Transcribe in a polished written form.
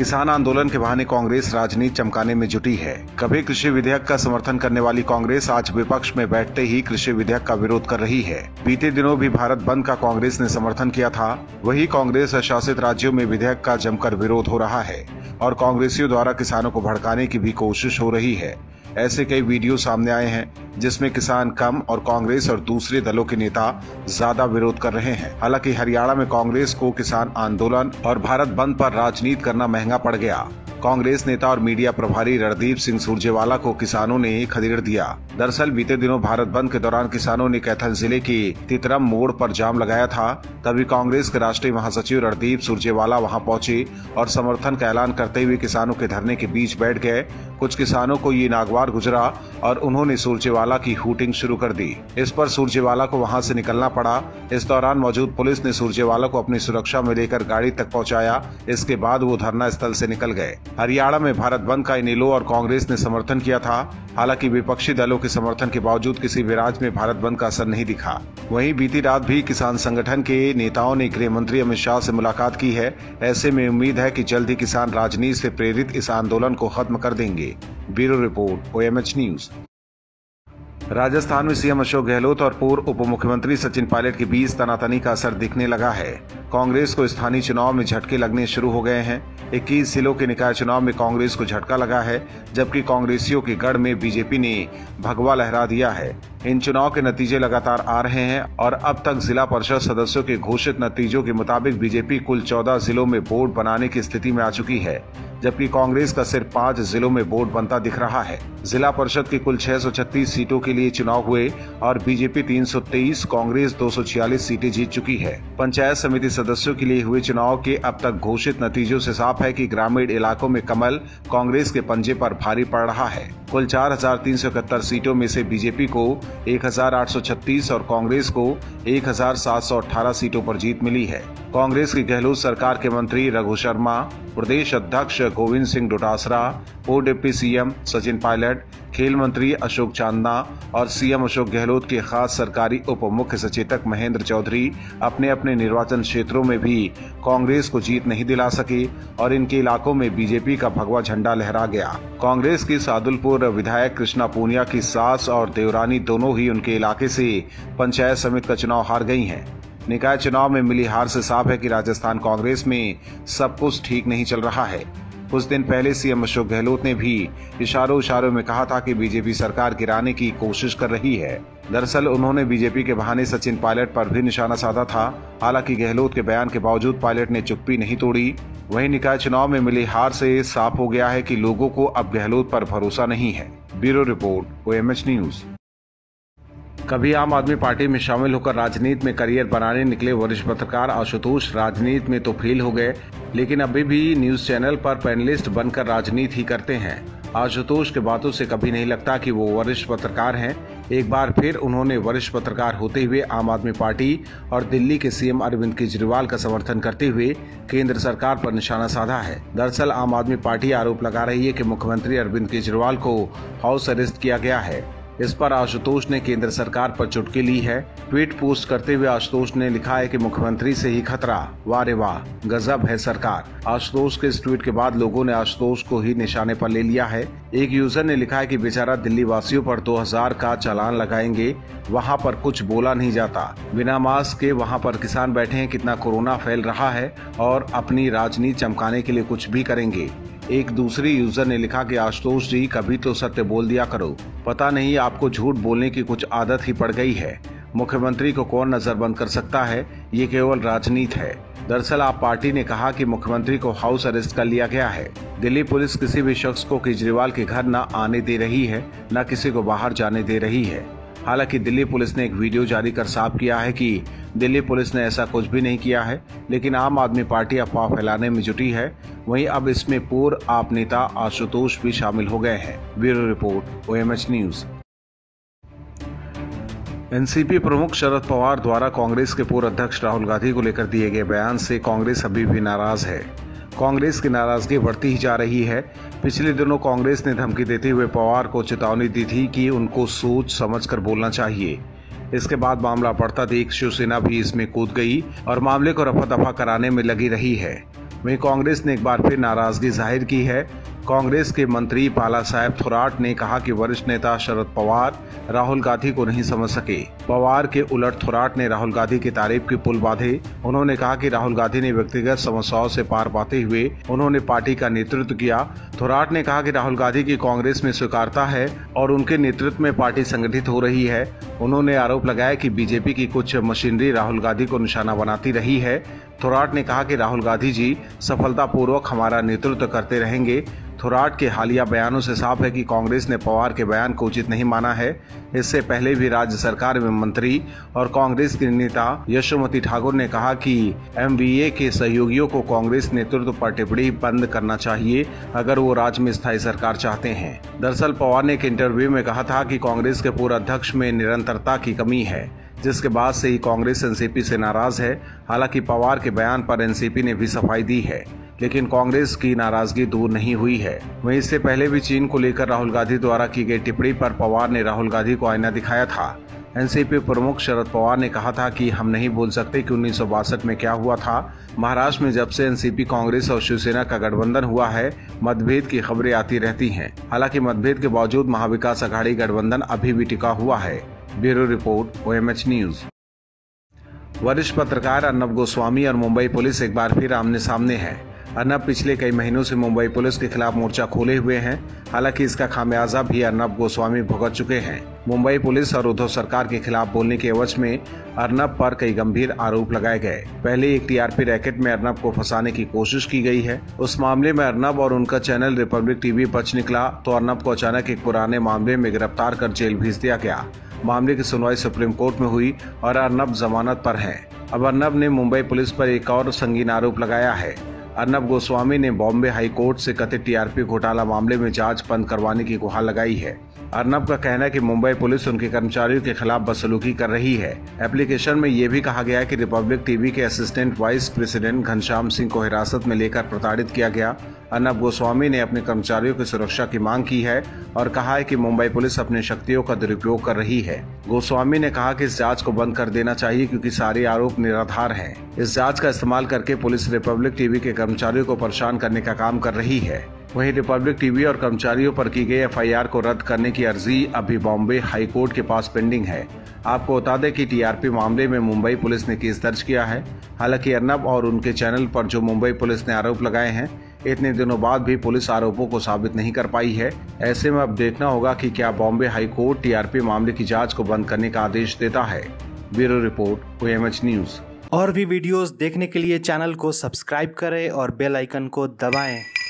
किसान आंदोलन के बहाने कांग्रेस राजनीति चमकाने में जुटी है। कभी कृषि विधेयक का समर्थन करने वाली कांग्रेस आज विपक्ष में बैठते ही कृषि विधेयक का विरोध कर रही है। बीते दिनों भी भारत बंद का कांग्रेस ने समर्थन किया था। वही कांग्रेस शासित राज्यों में विधेयक का जमकर विरोध हो रहा है और कांग्रेसियों द्वारा किसानों को भड़काने की भी कोशिश हो रही है। ऐसे कई वीडियो सामने आए हैं जिसमें किसान कम और कांग्रेस और दूसरे दलों के नेता ज्यादा विरोध कर रहे हैं। हालांकि हरियाणा में कांग्रेस को किसान आंदोलन और भारत बंद पर राजनीति करना महंगा पड़ गया। कांग्रेस नेता और मीडिया प्रभारी रणदीप सिंह सुरजेवाला को किसानों ने खदेड़ दिया। दरअसल बीते दिनों भारत बंद के दौरान किसानों ने कैथल जिले के तितरम मोड़ पर जाम लगाया था। तभी कांग्रेस के राष्ट्रीय महासचिव रणदीप सुरजेवाला वहां पहुंचे और समर्थन का ऐलान करते हुए किसानों के धरने के बीच बैठ गए। कुछ किसानों को ये नागवार गुजरा और उन्होंने सुरजेवाला की हूटिंग शुरू कर दी। इस पर सुरजेवाला को वहां से निकलना पड़ा। इस दौरान मौजूद पुलिस ने सुरजेवाला को अपनी सुरक्षा में लेकर गाड़ी तक पहुंचाया। इसके बाद वो धरना स्थल से निकल गए। हरियाणा में भारत बंद का इनेलो और कांग्रेस ने समर्थन किया था। हालांकि विपक्षी दलों के समर्थन के बावजूद किसी भी राज्य में भारत बंद का असर नहीं दिखा। वहीं बीती रात भी किसान संगठन के नेताओं ने गृह मंत्री अमित शाह से मुलाकात की है। ऐसे में उम्मीद है कि जल्द ही किसान राजनीति से प्रेरित इस आंदोलन को खत्म कर देंगे। Bureau report, OMH news. Rajasthan में सीएम अशोक गहलोत और पूर्व उप मुख्यमंत्री सचिन पायलट के बीच तनातनी का असर दिखने लगा है। कांग्रेस को स्थानीय चुनाव में झटके लगने शुरू हो गए हैं। 21 जिलों के निकाय चुनाव में कांग्रेस को झटका लगा है, जबकि कांग्रेसियों के गढ़ में बीजेपी ने भगवा लहरा दिया है। इन चुनाव के नतीजे लगातार आ रहे हैं और अब तक जिला परिषद सदस्यों के घोषित नतीजों के मुताबिक बीजेपी कुल 14 जिलों में बोर्ड बनाने की स्थिति में आ चुकी है, जबकि कांग्रेस का सिर्फ 5 जिलों में बोर्ड बनता दिख रहा है। जिला परिषद की कुल 636 सीटों के लिए चुनाव हुए और बीजेपी 323, कांग्रेस 246 सीटें जीत चुकी है। पंचायत समिति सदस्यों के लिए हुए चुनाव के अब तक घोषित नतीजों से साफ है कि ग्रामीण इलाकों में कमल कांग्रेस के पंजे पर भारी पड़ रहा है। कुल 4371 सीटों में से बीजेपी को 1836 और कांग्रेस को 1718 सीटों पर जीत मिली है। कांग्रेस की गहलोत सरकार के मंत्री रघु शर्मा, प्रदेश अध्यक्ष गोविंद सिंह डोटासरा, पूर्व डिप्टी सीएम सचिन पायलट, खेल मंत्री अशोक चांदना और सीएम अशोक गहलोत के खास सरकारी उप मुख्य सचेतक महेंद्र चौधरी अपने अपने निर्वाचन क्षेत्रों में भी कांग्रेस को जीत नहीं दिला सके और इनके इलाकों में बीजेपी का भगवा झंडा लहरा गया। कांग्रेस की सादुलपुर विधायक कृष्णा पूनिया की सास और देवरानी दोनों ही उनके इलाके से पंचायत समिति का चुनाव हार गई हैं। निकाय चुनाव में मिली हार से साफ है कि राजस्थान कांग्रेस में सब कुछ ठीक नहीं चल रहा है। कुछ दिन पहले सीएम अशोक गहलोत ने भी इशारों में कहा था कि बीजेपी सरकार गिराने की कोशिश कर रही है। दरअसल उन्होंने बीजेपी के बहाने सचिन पायलट पर भी निशाना साधा था। हालांकि गहलोत के बयान के बावजूद पायलट ने चुप्पी नहीं तोड़ी। वहीं निकाय चुनाव में मिली हार से साफ हो गया है कि लोगों को अब गहलोत पर भरोसा नहीं है। Bureau report, OMH news. कभी आम आदमी पार्टी में शामिल होकर राजनीति में करियर बनाने निकले वरिष्ठ पत्रकार आशुतोष राजनीति में तो फेल हो गए, लेकिन अभी भी न्यूज चैनल पर पैनलिस्ट बनकर राजनीति ही करते हैं। आशुतोष के बातों से कभी नहीं लगता कि वो वरिष्ठ पत्रकार हैं। एक बार फिर उन्होंने वरिष्ठ पत्रकार होते हुए आम आदमी पार्टी और दिल्ली के सीएम अरविंद केजरीवाल का समर्थन करते हुए केंद्र सरकार पर निशाना साधा है। दरअसल आम आदमी पार्टी आरोप लगा रही है कि मुख्यमंत्री अरविंद केजरीवाल को हाउस अरेस्ट किया गया है। इस पर आशुतोष ने केंद्र सरकार पर चुटकी ली है। ट्वीट पोस्ट करते हुए आशुतोष ने लिखा है कि मुख्यमंत्री से ही खतरा, वाह रे वाह, गजब है सरकार। आशुतोष के इस ट्वीट के बाद लोगों ने आशुतोष को ही निशाने पर ले लिया है। एक यूजर ने लिखा है कि बेचारा दिल्ली वासियों पर 2000 का चालान लगाएंगे, वहां पर कुछ बोला नहीं जाता, बिना मास्क के वहां पर किसान बैठे हैं, कितना कोरोना फैल रहा है और अपनी राजनीति चमकाने के लिए कुछ भी करेंगे। एक दूसरी यूजर ने लिखा कि आशुतोष जी कभी तो सत्य बोल दिया करो, पता नहीं आपको झूठ बोलने की कुछ आदत ही पड़ गई है। मुख्यमंत्री को कौन नजरबंद कर सकता है, ये केवल राजनीति है। दरअसल आप पार्टी ने कहा कि मुख्यमंत्री को हाउस अरेस्ट कर लिया गया है। दिल्ली पुलिस किसी भी शख्स को केजरीवाल के घर न आने दे रही है, न किसी को बाहर जाने दे रही है। हालांकि दिल्ली पुलिस ने एक वीडियो जारी कर साफ किया है कि दिल्ली पुलिस ने ऐसा कुछ भी नहीं किया है, लेकिन आम आदमी पार्टी अफवाह फैलाने में जुटी है। वहीं अब इसमें पूर्व आप नेता आशुतोष भी शामिल हो गए हैं। Bureau report, OMH news. NCP प्रमुख शरद पवार द्वारा कांग्रेस के पूर्व अध्यक्ष राहुल गांधी को लेकर दिए गए बयान से कांग्रेस अभी भी नाराज है। कांग्रेस की नाराजगी बढ़ती ही जा रही है। पिछले दिनों कांग्रेस ने धमकी देते हुए पवार को चेतावनी दी थी कि उनको सोच समझकर बोलना चाहिए। इसके बाद मामला बढ़ता देख शिवसेना भी इसमें कूद गई और मामले को रफा दफा कराने में लगी रही है। वहीं कांग्रेस ने एक बार फिर नाराजगी जाहिर की है। कांग्रेस के मंत्री बाला साहेब थोराट ने कहा कि वरिष्ठ नेता शरद पवार राहुल गांधी को नहीं समझ सके। पवार के उलट थोराट ने राहुल गांधी की तारीफ की पुल बांधे। उन्होंने कहा कि राहुल गांधी ने व्यक्तिगत समस्याओं से पार पाते हुए उन्होंने पार्टी का नेतृत्व किया। थोराट ने कहा कि राहुल गांधी की कांग्रेस में स्वीकारता है और उनके नेतृत्व में पार्टी संगठित हो रही है। उन्होंने आरोप लगाया कि बीजेपी की कुछ मशीनरी राहुल गांधी को निशाना बनाती रही है। थोराट ने कहा कि राहुल गांधी जी सफलतापूर्वक हमारा नेतृत्व करते रहेंगे। थोराट के हालिया बयानों से साफ है कि कांग्रेस ने पवार के बयान को उचित नहीं माना है। इससे पहले भी राज्य सरकार में मंत्री और कांग्रेस की नेता यशोमती ठाकुर ने कहा कि एमवीए के सहयोगियों को कांग्रेस नेतृत्व पर टिप्पणी बंद करना चाहिए अगर वो राज्य में स्थायी सरकार चाहते हैं। दरअसल पवार ने एक इंटरव्यू में कहा था कि कांग्रेस के पूर्व अध्यक्ष में निरंतरता की कमी है, जिसके बाद से ही कांग्रेस एनसीपी से नाराज है। हालांकि पवार के बयान पर एनसीपी ने भी सफाई दी है, लेकिन कांग्रेस की नाराजगी दूर नहीं हुई है। वहीं इससे पहले भी चीन को लेकर राहुल गांधी द्वारा की गई टिप्पणी पर पवार ने राहुल गांधी को आईना दिखाया था। एनसीपी प्रमुख शरद पवार ने कहा था कि हम नहीं भूल सकते कि 1962 में क्या हुआ था। महाराष्ट्र में जब से एनसीपी कांग्रेस और शिवसेना का गठबंधन हुआ है, मतभेद की खबरें आती रहती हैं। हालांकि मतभेद के बावजूद महाविकास अघाड़ी गठबंधन अभी भी टिका हुआ है। Bureau report, OMH news. वरिष्ठ पत्रकार अर्नब गोस्वामी और मुंबई पुलिस एक बार फिर आमने सामने है। अर्नब पिछले कई महीनों से मुंबई पुलिस के खिलाफ मोर्चा खोले हुए हैं। हालांकि इसका खामियाजा भी अर्नब गोस्वामी भुगत चुके हैं। मुंबई पुलिस और उद्धव सरकार के खिलाफ बोलने के एवज में अर्नब पर कई गंभीर आरोप लगाए गए। पहले एक टीआरपी रैकेट में अर्नब को फंसाने की कोशिश की गई है। उस मामले में अर्नब और उनका चैनल रिपब्लिक टीवी बच निकला तो अर्नब को अचानक एक पुराने मामले में गिरफ्तार कर जेल भेज दिया गया। मामले की सुनवाई सुप्रीम कोर्ट में हुई और अर्नब जमानत पर है। अब अर्नब ने मुंबई पुलिस पर एक और संगीन आरोप लगाया है। अर्नब गोस्वामी ने बॉम्बे हाई कोर्ट से कथित टीआरपी घोटाला मामले में जांच बंद करवाने की गुहार लगाई है। अर्नब का कहना है कि मुंबई पुलिस उनके कर्मचारियों के खिलाफ बदसलूकी कर रही है। एप्लीकेशन में यह भी कहा गया है कि रिपब्लिक टीवी के assistant vice president Ghanshyam Singh को हिरासत में लेकर प्रताड़ित किया गया। अर्नब गोस्वामी ने अपने कर्मचारियों की सुरक्षा की मांग की है और कहा है कि मुंबई पुलिस अपनी शक्तियों का दुरुपयोग कर रही है। गोस्वामी ने कहा कि इस जांच को बंद कर देना चाहिए क्योंकि सारे आरोप निराधार हैं। इस जांच का इस्तेमाल करके पुलिस रिपब्लिक टीवी के कर्मचारियों को परेशान करने का काम कर रही है। वहीं रिपब्लिक टीवी और कर्मचारियों पर की गई एफआईआर को रद्द करने की अर्जी अभी बॉम्बे हाई कोर्ट के पास पेंडिंग है। आपको बता दें कि टीआरपी मामले में मुंबई पुलिस ने केस दर्ज किया है। हालांकि अर्नब और उनके चैनल पर जो मुंबई पुलिस ने आरोप लगाए हैं, इतने दिनों बाद भी पुलिस आरोपों को साबित नहीं कर पाई है। ऐसे में अब देखना होगा कि क्या बॉम्बे हाई कोर्ट टीआरपी मामले की जांच को बंद करने का आदेश देता है। Bureau report, OMH news. और भी वीडियोस देखने के लिए चैनल को सब्सक्राइब करें और बेल आइकन को दबाएं।